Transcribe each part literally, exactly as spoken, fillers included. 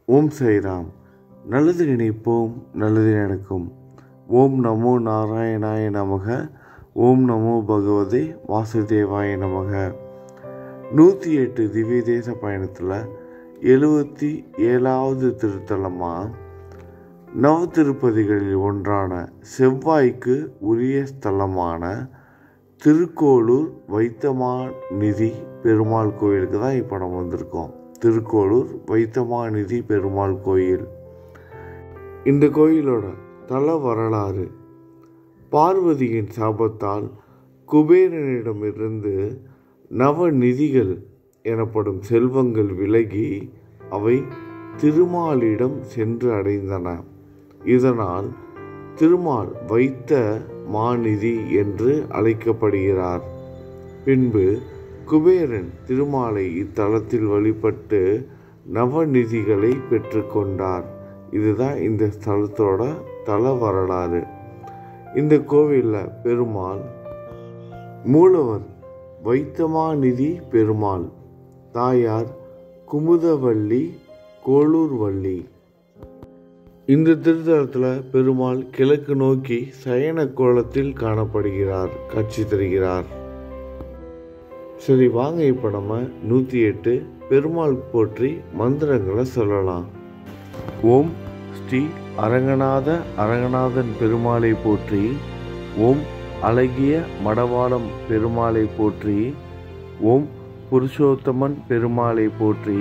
ஓம் சாய்ராம். நல்லது நினைப்போம், நல்லது நடக்கும். ஓம் நமோ நாராயணாய நமக. ஓம் நமோ பகவதே வாசுதேவாய நமக. நூற்றி எட்டு திவ்ய தேச பயணத்தில் எழுபத்தி ஏழாவது திருத்தலமாக நவ திருப்பதிகளில் ஒன்றான செவ்வாய்க்கு உரிய ஸ்தலமான திருக்கோளூர் வைத்தமாநிதி பெருமாள் கோயிலுக்கு தான் இப்போ நம்ம வந்திருக்கோம். திருக்கோளூர் வைத்தமாநிதி பெருமாள் கோயில். இந்த கோயிலோட தல வரலாறு: பார்வதியின் சாபத்தால் குபேரனிடமிருந்து நவநிதிகள் எனப்படும் செல்வங்கள் விலகி அவை திருமாலிடம் சென்று அடைந்தன. இதனால் திருமால் வைத்த மாநிதி என்று அழைக்கப்படுகிறார். பின்பு குபேரன் திருமாலை இத்தலத்தில் வழிபட்டு நவநிதிகளை பெற்றுக்கொண்டார். இதுதான் இந்த ஸ்தலத்தோட தல வரலாறு. இந்த கோவிலில் பெருமாள் மூலவர் வைத்தமாநிதி பெருமாள், தாயார் குமுதவள்ளி கோளூர்வள்ளி. இந்த திருத்தலத்தில் பெருமாள் கிழக்கு நோக்கி சயன கோலத்தில் காணப்படுகிறார், காட்சி தருகிறார். சரி, வாங்க இப்போ நம்ம நூற்றி எட்டு பெருமாள் போற்றி மந்திரங்களை சொல்லலாம். ஓம் ஸ்ரீ அரங்கநாத அரங்கநாதன் பெருமாளை போற்றி. ஓம் அழகிய மடவாளம் பெருமாளை போற்றி. ஓம் புருஷோத்தமன் பெருமாளை போற்றி.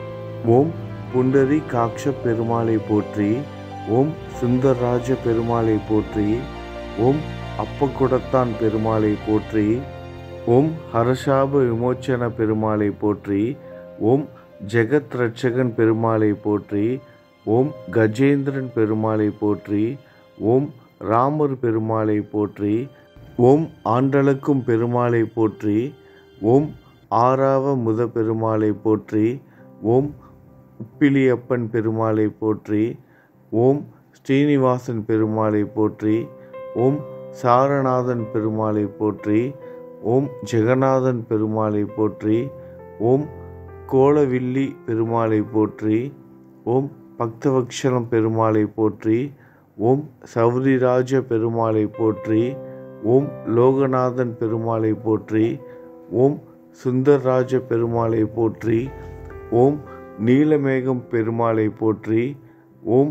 ஓம் புண்டரி காட்ச பெருமாளை போற்றி. ஓம் சுந்தரராஜ பெருமாளை போற்றி. ஓம் அப்பகுடத்தான் பெருமாளை போற்றி. ஓம் ஹரசாப விமோச்சன பெருமாளை போற்றி. ஓம் ஜெகத் ரட்சகன் பெருமாளை போற்றி. ஓம் கஜேந்திரன் பெருமாளை போற்றி. ஓம் ராமர் பெருமாளை போற்றி. ஓம் ஆண்டளக்கும் பெருமாளை போற்றி. ஓம் ஆறாவ முத பெருமாளை போற்றி. ஓம் உப்பிலியப்பன் பெருமாளை போற்றி. ஓம் ஸ்ரீனிவாசன் பெருமாளை போற்றி. ஓம் சாரநாதன் பெருமாளை போற்றி. ஓம் ஜெகநாதன் பெருமாளை போற்றி. ஓம் கோலவில்லி பெருமாளை போற்றி. ஓம் பக்தவக்ஷலம் பெருமாளை போற்றி. ஓம் சௌரிராஜ பெருமாளை போற்றி. ஓம் லோகநாதன் பெருமாளை போற்றி. ஓம் சுந்தரராஜ பெருமாளை போற்றி. ஓம் நீலமேகம் பெருமாளை போற்றி. ஓம்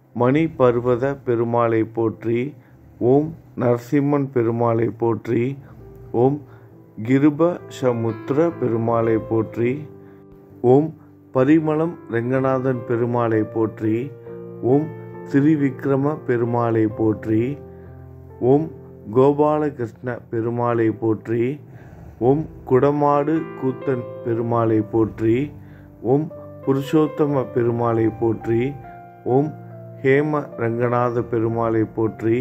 மணிபர்வத பெருமாளை போற்றி. ஓம் நரசிம்மன் பெருமாளை போற்றி. ஓம் கிருபசமுத்திர பெருமாளை போற்றி. ஓம் பரிமளம் ரெங்கநாதன் பெருமாளை போற்றி. ஓம் திரிவிக்ரம பெருமாளை போற்றி. ஓம் கோபாலகிருஷ்ண பெருமாளை போற்றி. ஓம் குடமாடு கூத்தன் பெருமாளை போற்றி. ஓம் புருஷோத்தம பெருமாளை போற்றி. ஓம் ஹேம ரங்கநாத பெருமாளை போற்றி.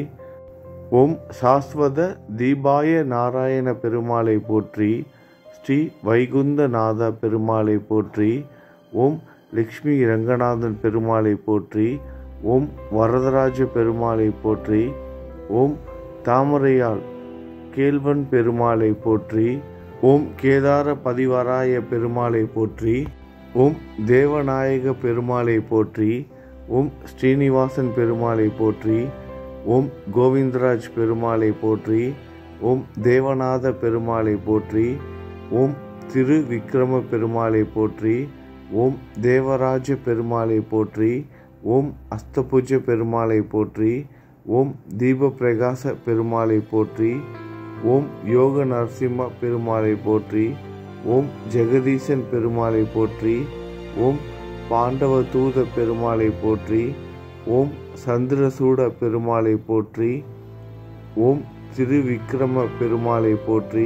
ஓம் சாஸ்வத தீபாய நாராயண பெருமாளை போற்றி. ஸ்ரீ வைகுந்தநாத பெருமாளை போற்றி. ஓம் லக்ஷ்மி ரங்கநாதன் பெருமாளை போற்றி. ஓம் வரதராஜ பெருமாளை போற்றி. ஓம் தாமரையாள் கேள்வன் பெருமாளை போற்றி. ஓம் கேதார பதிவராய பெருமாளை போற்றி. ஓம் தேவநாயக பெருமாளை போற்றி. ஓம் ஸ்ரீனிவாசன் பெருமாளை போற்றி. ஓம் கோவிந்தராஜ் பெருமாளை போற்றி. ஓம் தேவநாத பெருமாளை போற்றி. ஓம் திரு விக்ரம பெருமாளை போற்றி. ஓம் தேவராஜ பெருமாளை போற்றி. ஓம் அஸ்தபுஜ பெருமாளை போற்றி. ஓம் தீப பிரகாச பெருமாளை போற்றி. ஓம் யோக நரசிம்ம பெருமாளை போற்றி. ஓம் ஜெகதீசன் பெருமாளை போற்றி. ஓம் பாண்டவ தூத பெருமாளை போற்றி. ஓம் சந்திரசூட பெருமாளை போற்றி. ஓம் திருவிக்ரம பெருமாளை போற்றி.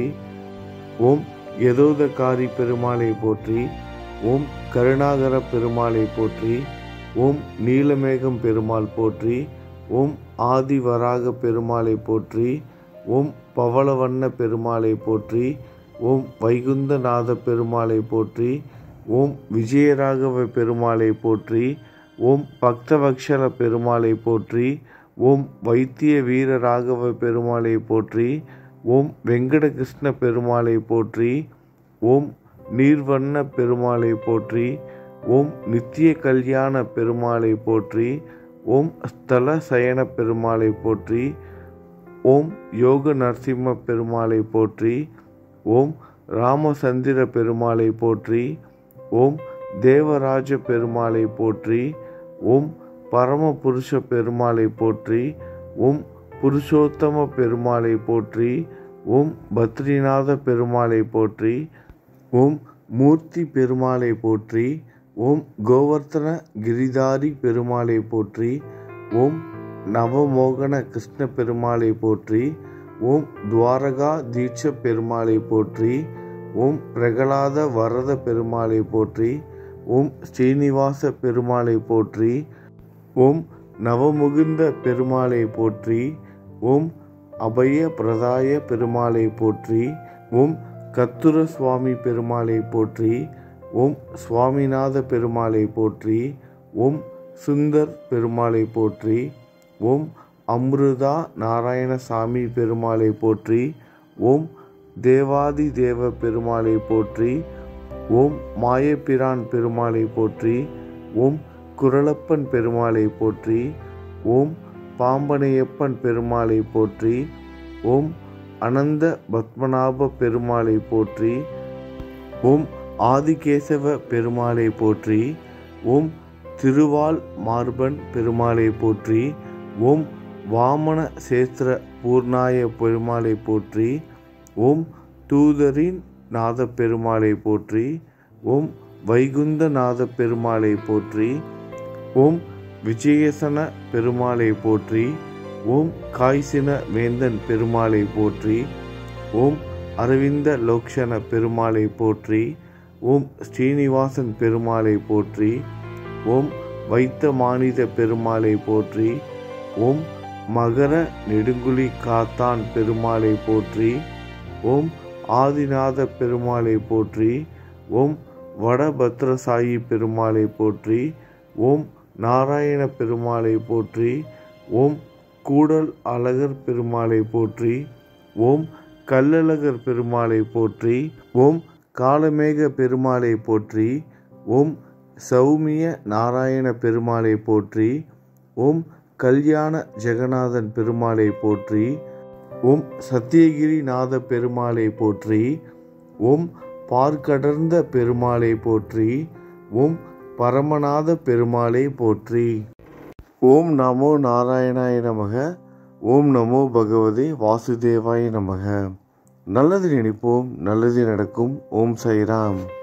ஓம் யதோதகாரி பெருமாளை போற்றி. ஓம் கருணாகர பெருமாளை போற்றி. ஓம் நீலமேகம் பெருமாள் போற்றி. ஓம் ஆதிவராக பெருமாளை போற்றி. ஓம் பவளவண்ண பெருமாளை போற்றி. ஓம் வைகுந்தநாத பெருமாளை போற்றி. ஓம் விஜயராகவ பெருமாளை போற்றி. ஓம் பக்தவக்ஷல பெருமாளை போற்றி. ஓம் வைத்திய வீர ராகவ பெருமாளை போற்றி. ஓம் வெங்கடகிருஷ்ண பெருமாளை போற்றி. ஓம் நீர்வண்ண பெருமாளை போற்றி. ஓம் நித்திய கல்யாண பெருமாளை போற்றி. ஓம் ஸ்தல சயன பெருமாளை போற்றி. ஓம் யோக நரசிம்ம பெருமாளை போற்றி. ஓம் ராமசந்திர பெருமாளை போற்றி. ஓம் தேவராஜ பெருமாளை போற்றி. ஓம் பரமபுருஷ பெருமாளை போற்றி. ஓம் புருஷோத்தம பெருமாளை போற்றி. ஓம் பத்ரிநாத பெருமாளை போற்றி. ஓம் மூர்த்தி பெருமாளை போற்றி. ஓம் கோவர்த்தன கிரிதாரி பெருமாளை போற்றி. ஓம் நவமோகன கிருஷ்ண பெருமாளை போற்றி. ஓம் துவாரகா தீட்ச பெருமாளை போற்றி. ஓம் பிரகலாத வரத பெருமாளை போற்றி. ஓம் ஸ்ரீனிவாச பெருமாளை போற்றி. ஓம் நவமுகுந்த பெருமாளை போற்றி. ஓம் அபய பிரதாய பெருமாளை போற்றி. ஓம் கத்துர சுவாமி பெருமாளை போற்றி. ஓம் சுவாமிநாத பெருமாளை போற்றி. ஓம் சுந்தர் பெருமாளை போற்றி. ஓம் அம்ருதா நாராயணசாமி பெருமாளை போற்றி. ஓம் தேவாதி தேவ பெருமாளை போற்றி. ஓம் மாயப்பிரான் பெருமாளை போற்றி. ஓம் குரலப்பன் பெருமாளை போற்றி. ஓம் பாம்பனையப்பன் பெருமாளை போற்றி. ஓம் அனந்த பத்மநாப பெருமாளை போற்றி. ஓம் ஆதிகேசவ பெருமாளை போற்றி. ஓம் திருவால் மார்பன் பெருமாளை போற்றி. ஓம் வாமன சேஸ்திர பூர்ணாய பெருமாளை போற்றி. ஓம் தூதரின் நாத பெருமாளை போற்றி. ஓம் வைகுந்த நாத பெருமாளை போற்றி. ஓம் விஜயசன பெருமாளை போற்றி. ஓம் காய்சின வேந்தன் பெருமாளை போற்றி. ஓம் அரவிந்த லோக்ஷன பெருமாளை போற்றி. ஓம் ஸ்ரீனிவாசன் பெருமாளை போற்றி. ஓம் வைத்த மானித பெருமாளை போற்றி. ஓம் மகர நெடுங்குழி காத்தான் பெருமாளை போற்றி. ஓம் ஆதிநாத பெருமாளை போற்றி. ஓம் வடபத்ரசாயி பெருமாளை போற்றி. ஓம் நாராயண பெருமாளை போற்றி. ஓம் கூடல் அழகர் பெருமாளை போற்றி. ஓம் கல்லழகர் பெருமாளை போற்றி. ஓம் காலமேக பெருமாளை போற்றி. ஓம் சௌமிய நாராயண பெருமாளை போற்றி. ஓம் கல்யாண ஜெகநாதன் பெருமாளை போற்றி. ஓம் சத்தியகிரி நாத பெருமாளை போற்றி. ஓம் பார்க்கடர்ந்த பெருமாளை போற்றி. ஓம் பரமநாத பெருமாளை போற்றி. ஓம் நமோ நாராயணாய நமக. ஓம் நமோ பகவதே வாசுதேவாய நமக. நல்லது நினைப்போம், நல்லது நடக்கும். ஓம் சாய்ராம்.